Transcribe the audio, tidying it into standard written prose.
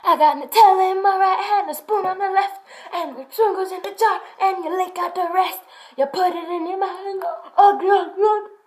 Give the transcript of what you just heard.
I got Nutella in my right hand, a spoon on the left, and the spoon goes in the jar, and you lick out the rest. You put it in your mouth and go, oh, glug, glug.